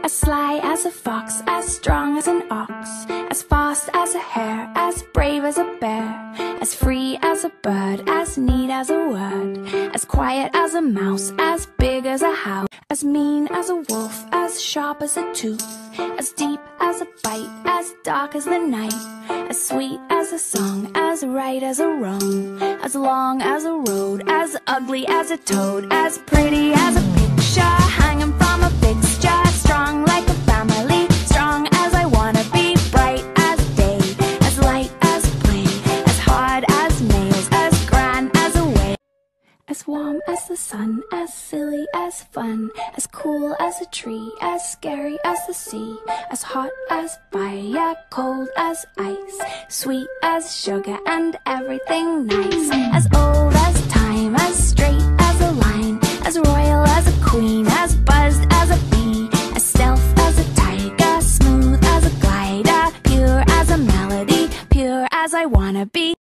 As sly as a fox, as strong as an ox, as fast as a hare, as brave as a bear, as free as a bird, as neat as a word, as quiet as a mouse, as big as a house, as mean as a wolf, as sharp as a tooth, as deep as a bite, as dark as the night, as sweet as a song, as right as a wrong, as long as a road, as ugly as a toad, as pretty as a picture hanging from a fixture, strong like a family, strong as I wanna be, bright as day, as light as a plane, as hard as nails, as grand as a wave, as warm as the sun, as silly as fun, as cool as a tree, as scary as the sea, as hot as fire, cold as ice, sweet as sugar and everything nice, as old as time, as straight as a line, as royal as a queen, as buzzed as a bee, as stealth as a tiger, smooth as a glider, pure as a melody, pure as I wanna be.